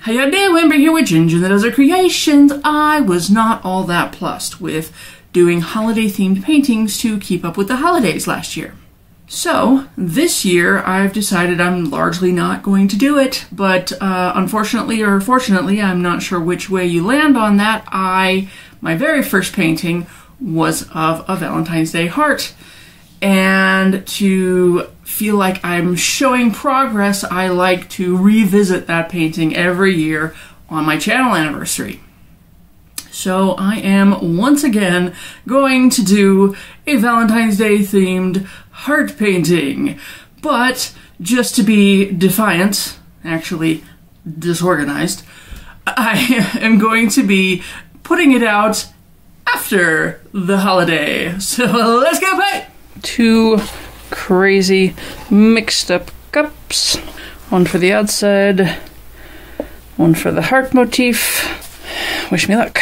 How you doing? We're here with Ginger the Desert Creations. I was not all that plussed with doing holiday-themed paintings to keep up with the holidays last year. So, this year I've decided I'm largely not going to do it, but unfortunately or fortunately, I'm not sure which way you land on that, my very first painting was of a Valentine's Day heart. And to feel like I'm showing progress, I like to revisit that painting every year on my channel anniversary. So I am once again going to do a Valentine's Day themed heart painting. But just to be defiant, actually disorganized, I am going to be putting it out after the holiday. So let's get paint! Two crazy mixed up cups. One for the outside, one for the heart motif. Wish me luck.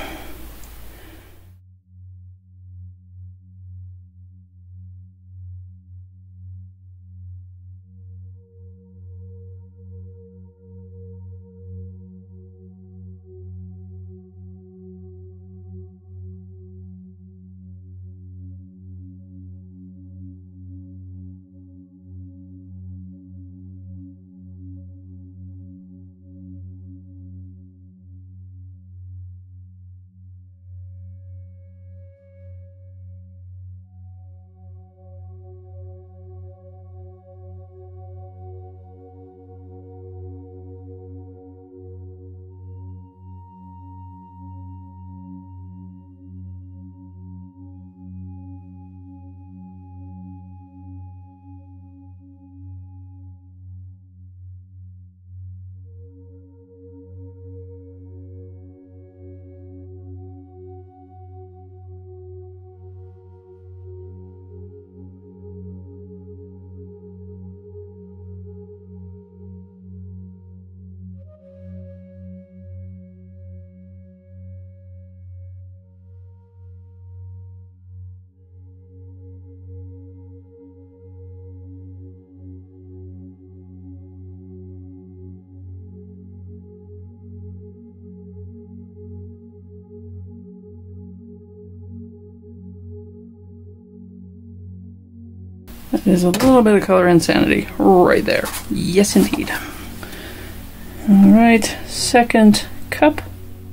That is a little bit of color insanity right there. Yes, indeed. Alright, second cup.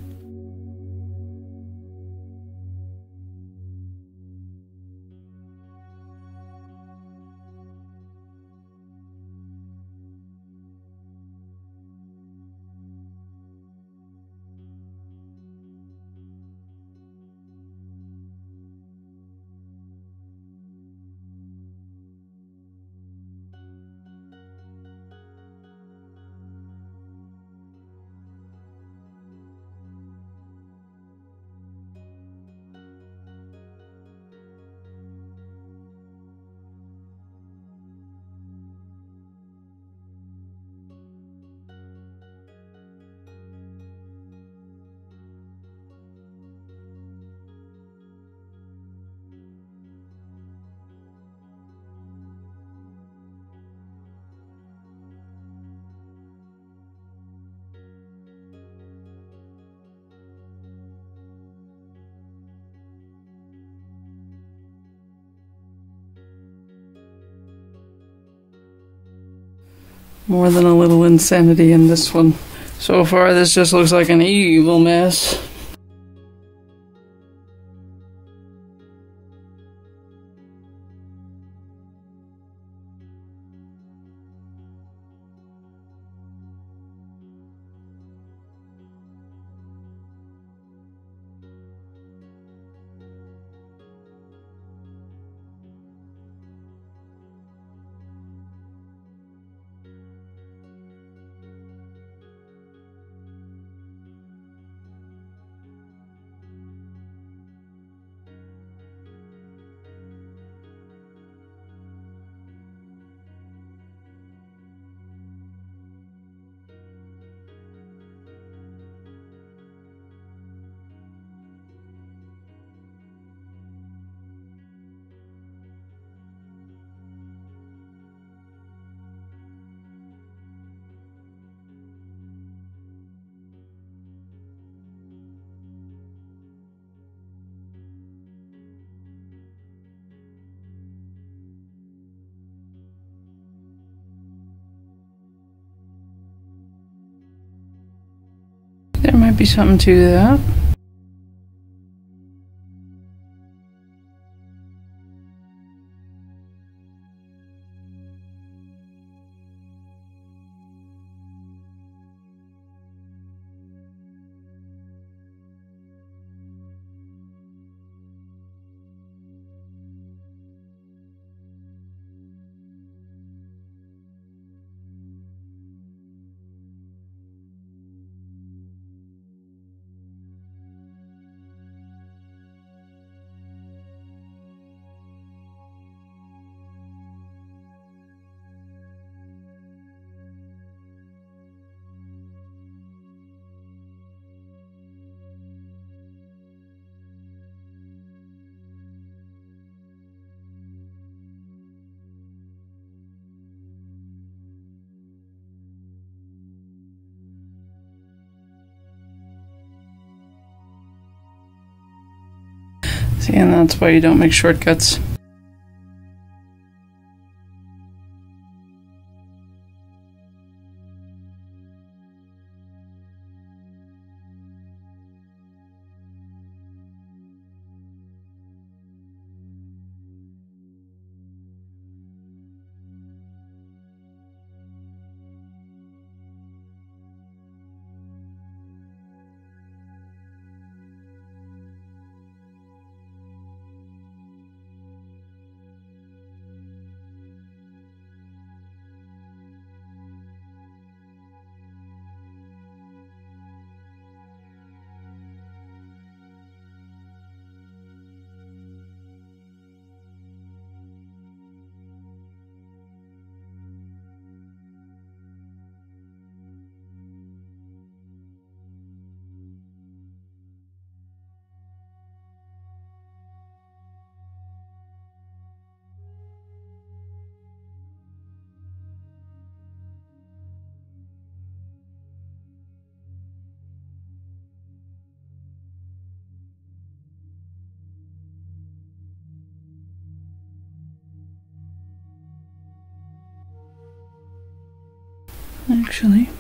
More than a little insanity in this one. So far, this just looks like an evil mess. There might be something to that. See, and that's why you don't make shortcuts. Actually,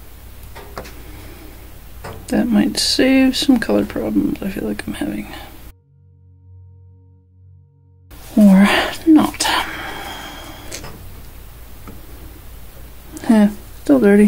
that might save some color problems I feel like I'm having. Or not. Still dirty.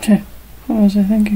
Okay, what was I thinking?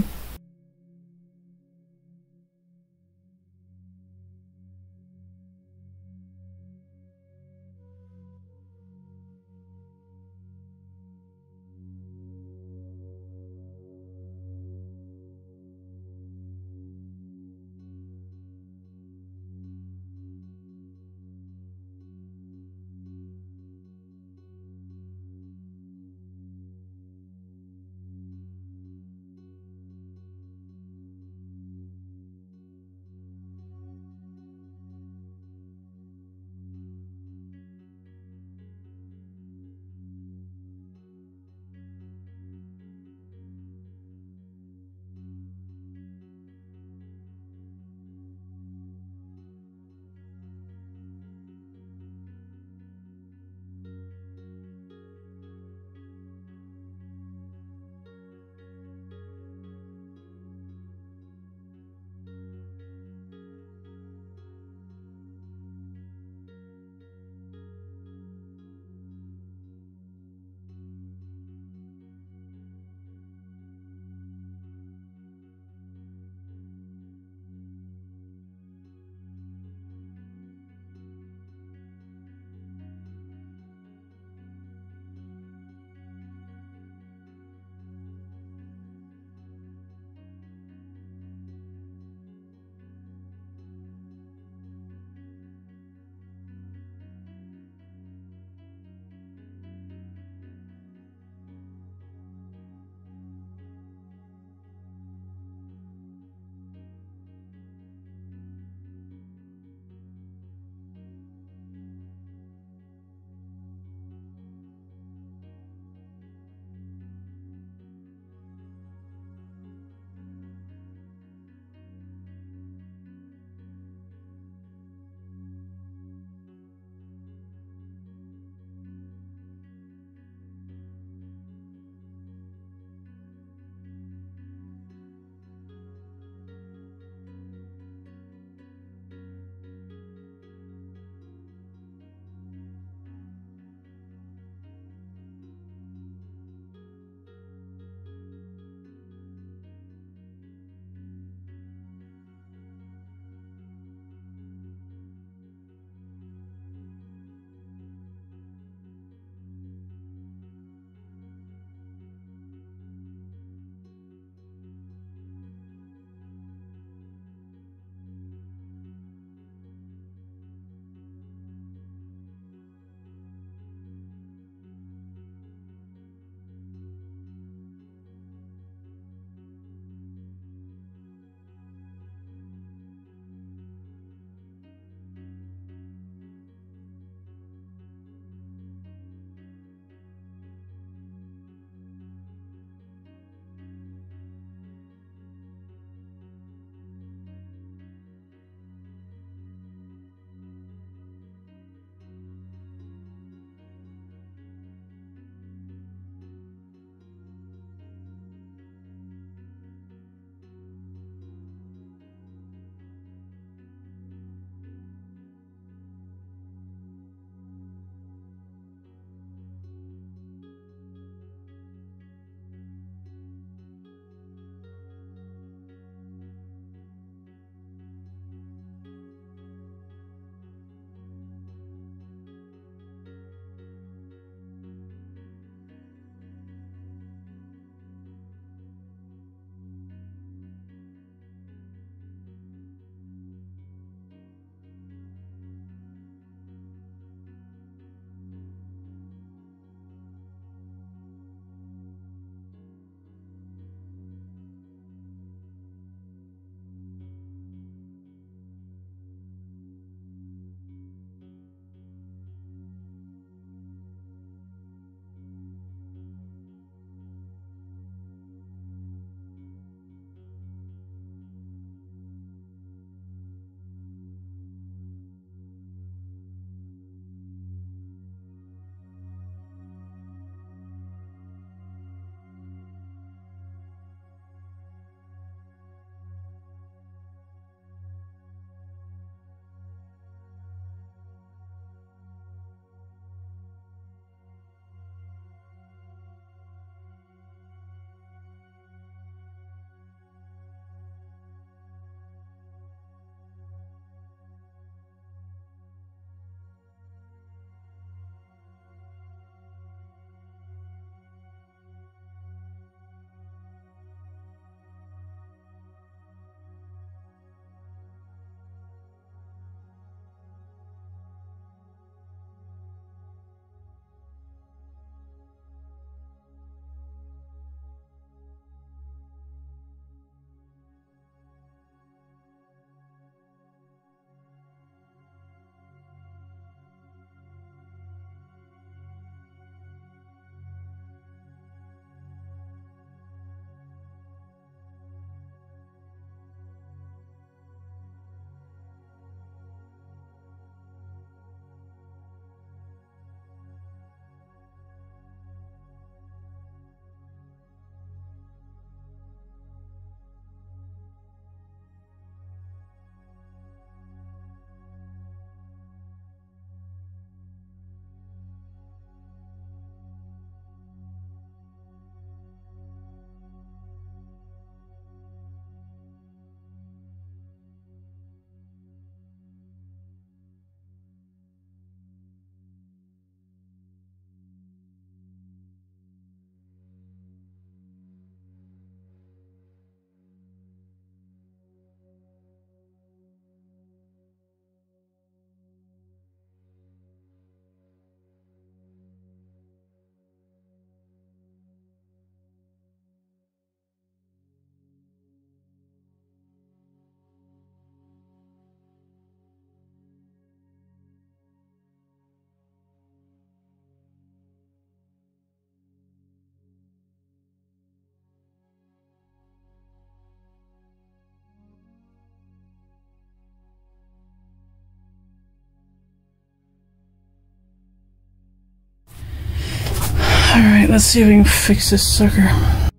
Alright, let's see if we can fix this sucker.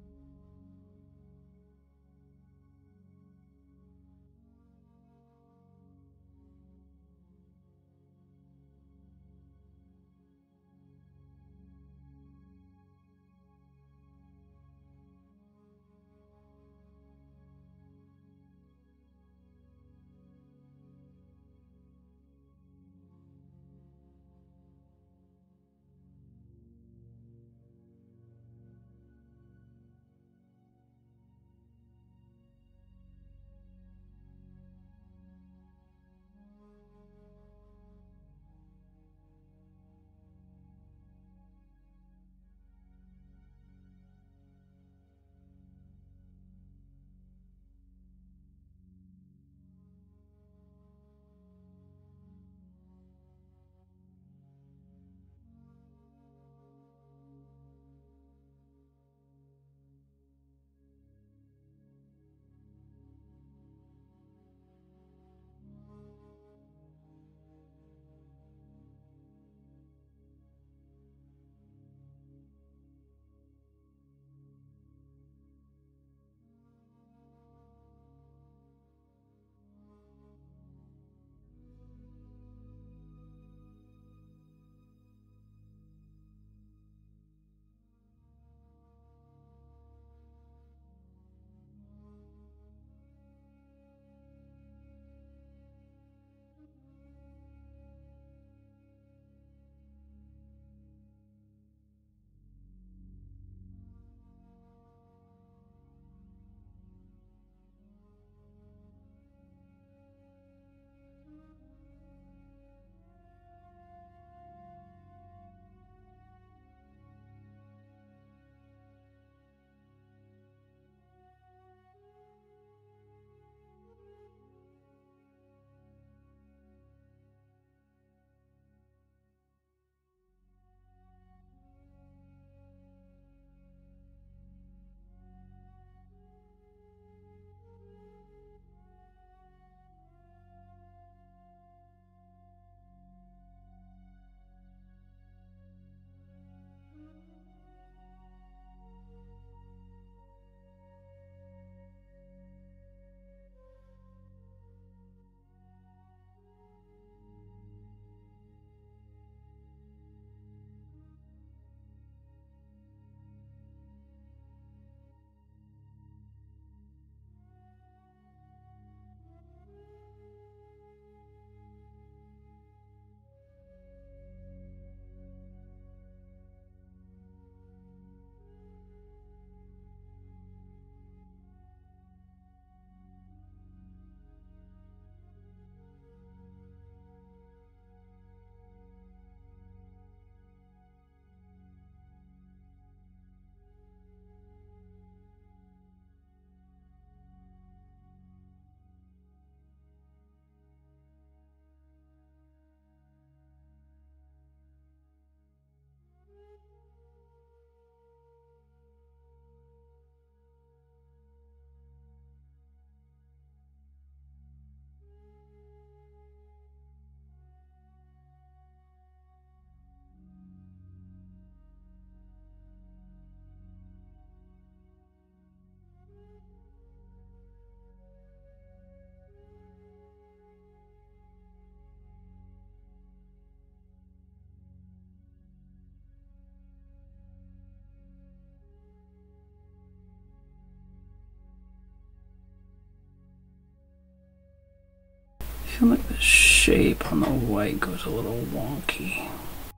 I feel like the shape on the white goes a little wonky.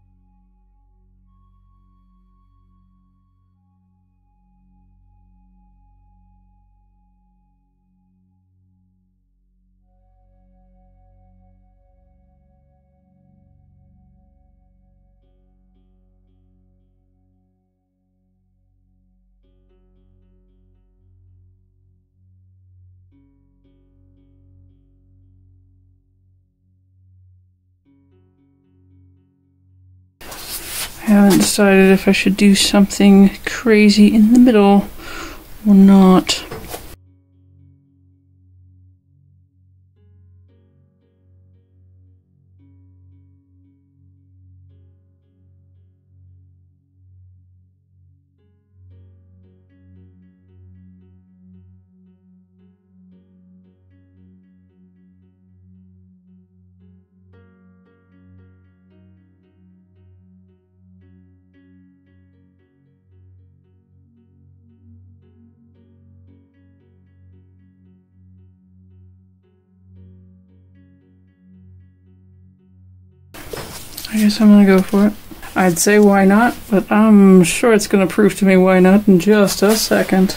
I haven't decided if I should do something crazy in the middle or not. I guess I'm gonna go for it. I'd say why not, but I'm sure it's gonna prove to me why not in just a second.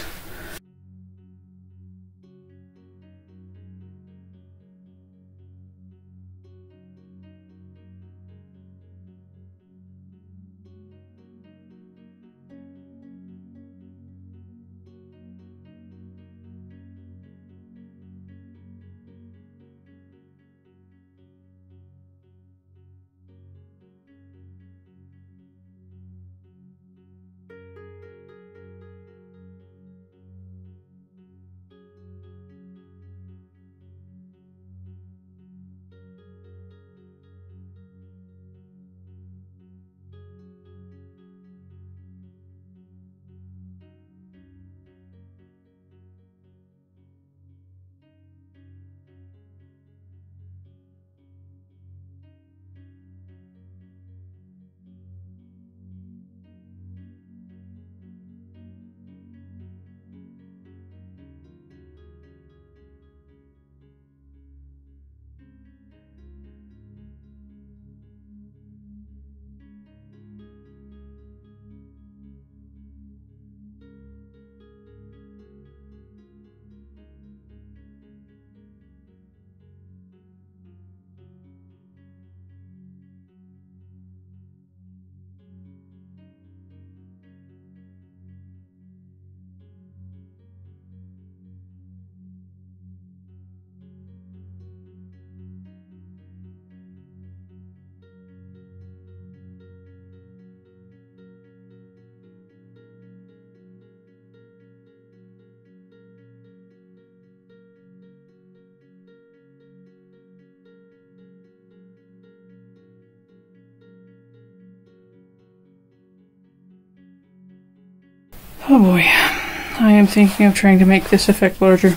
Oh boy, I am thinking of trying to make this effect larger.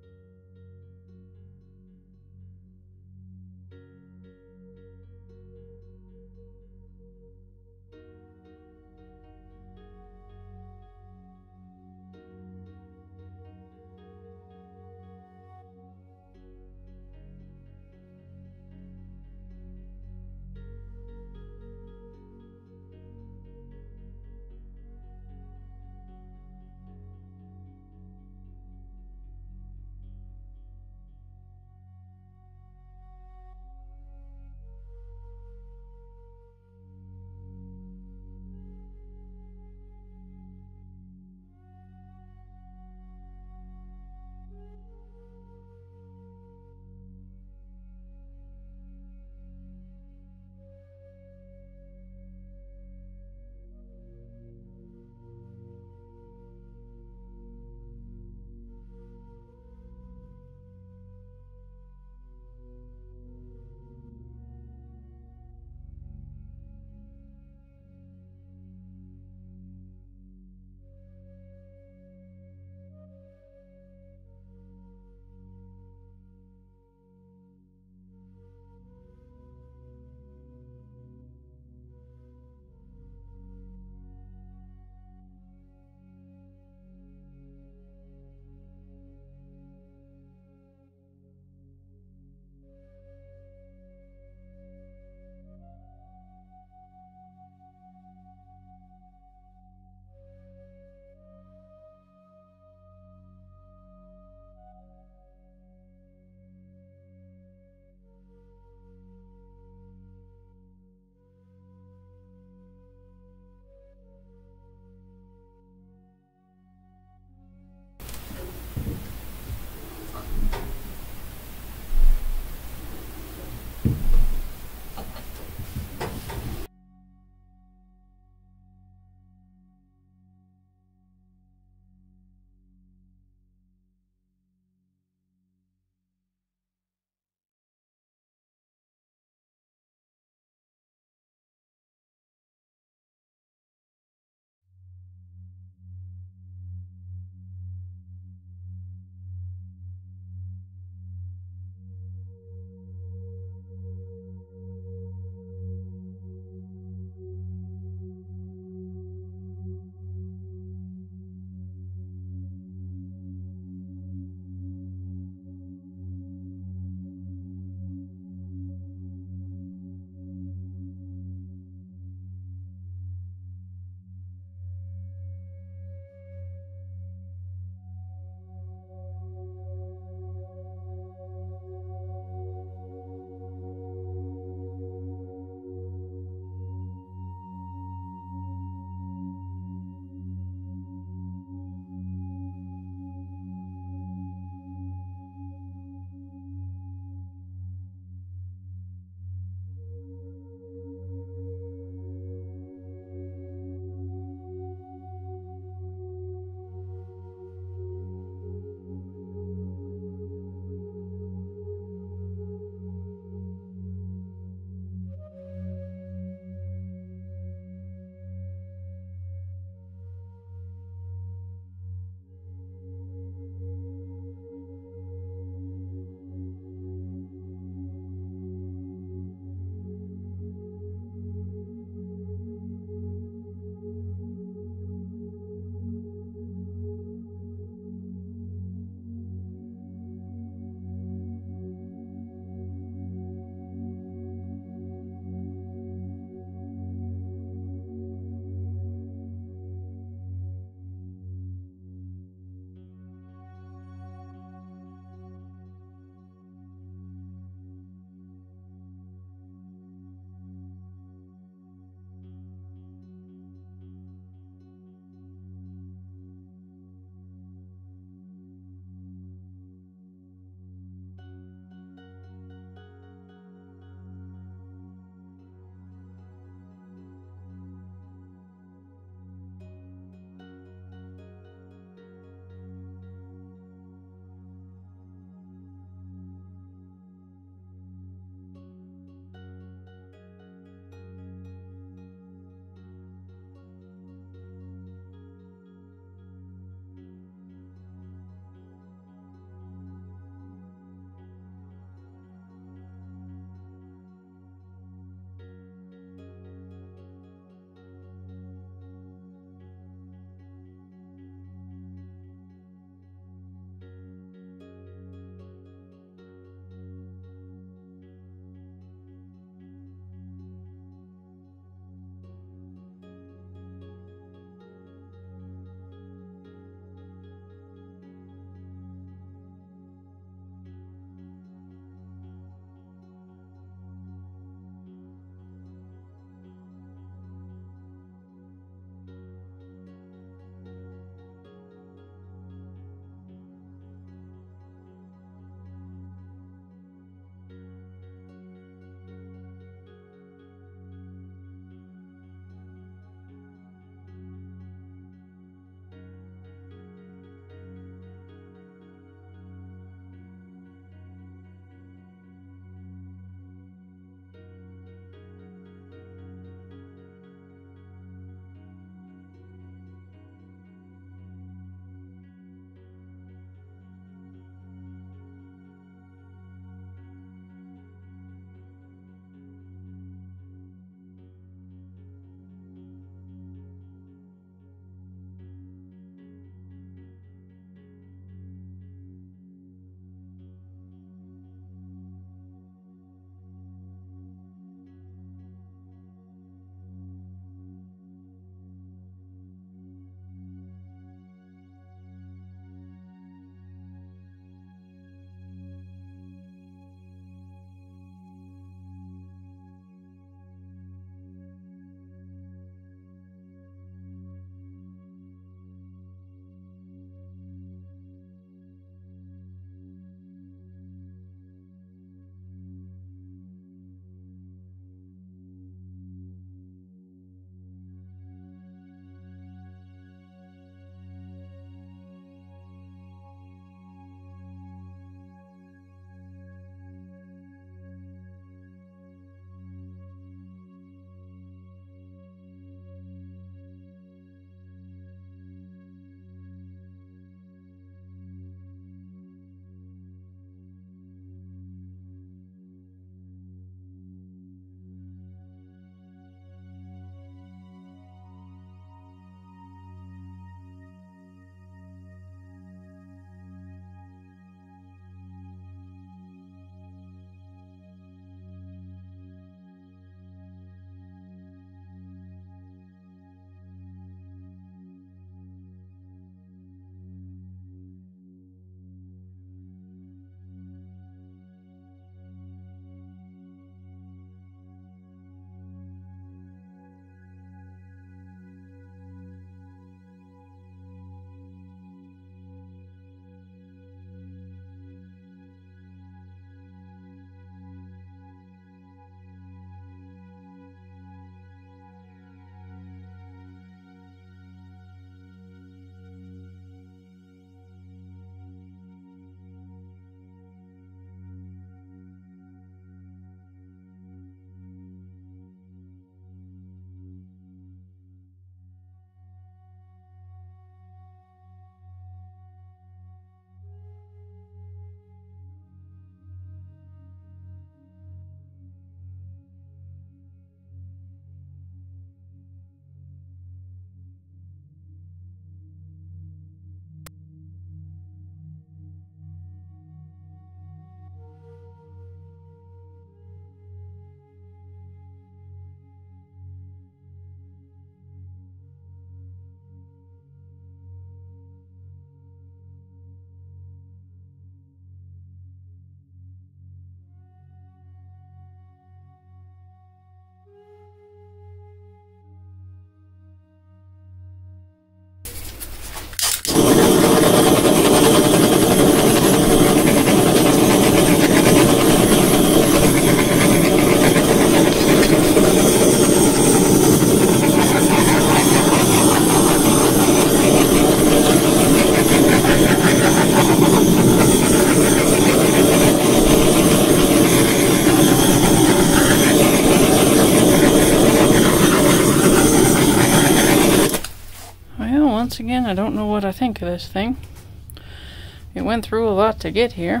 I don't know what I think of this thing. It went through a lot to get here.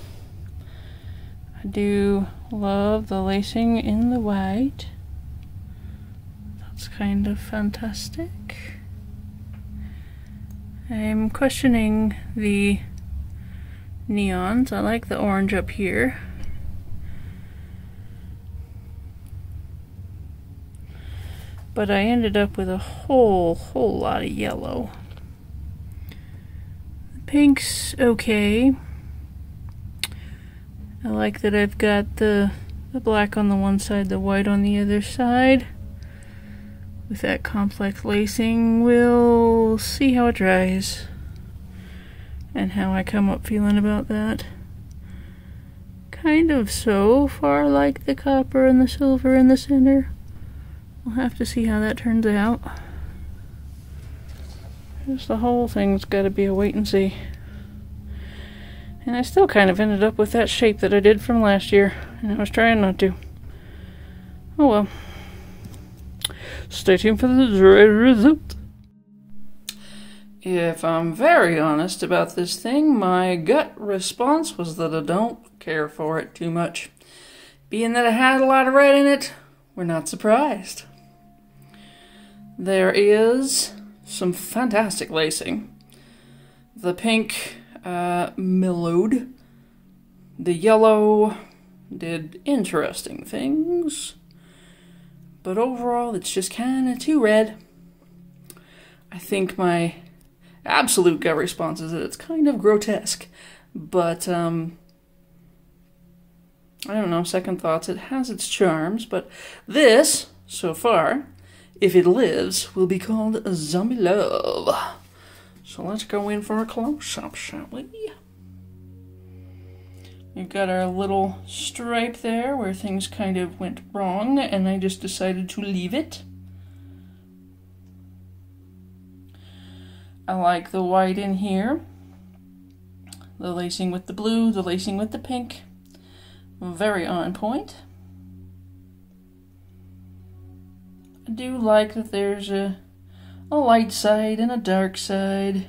I do love the lacing in the white. That's kind of fantastic. I'm questioning the neons. I like the orange up here. But I ended up with a whole lot of yellow. The pink's okay. I like that I've got the black on the one side, the white on the other side. With that complex lacing, we'll see how it dries and how I come up feeling about that. Kind of so far like the copper and the silver in the center. We'll have to see how that turns out. Just the whole thing's got to be a wait and see. And I still kind of ended up with that shape that I did from last year, and I was trying not to. Oh well. Stay tuned for the dry result. If I'm very honest about this thing, my gut response was that I don't care for it too much. Being that it had a lot of red in it, we're not surprised. There is some fantastic lacing. The pink mellowed. The yellow did interesting things. But overall, it's just kind of too red. I think my absolute gut response is that it's kind of grotesque. But, I don't know, second thoughts, it has its charms. But this, so far, if it lives, will be called Zombie Love. So let's go in for a close-up, shall we? We've got our little stripe there where things kind of went wrong, and I just decided to leave it. I like the white in here. The lacing with the blue, the lacing with the pink. Very on point. I do like that there's a light side and a dark side.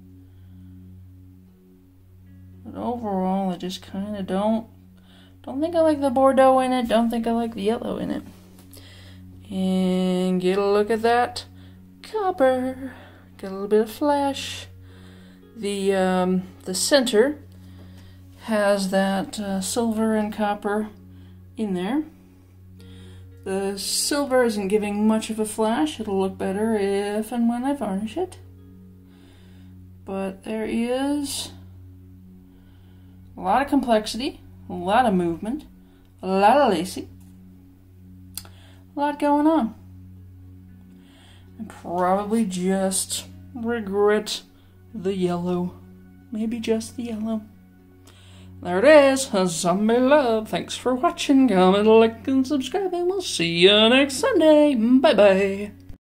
But overall, I just kind of don't think I like the Bordeaux in it. Don't think I like the yellow in it. And get a look at that copper. Got a little bit of flash. The center has that silver and copper in there. The silver isn't giving much of a flash. It'll look better if and when I varnish it. But there is a lot of complexity, a lot of movement, a lot of lacing, a lot going on. I probably just regret the yellow. Maybe just the yellow. There it is, Zombie Love. Thanks for watching. Comment, like, and subscribe, and we'll see you next Sunday. Bye-bye.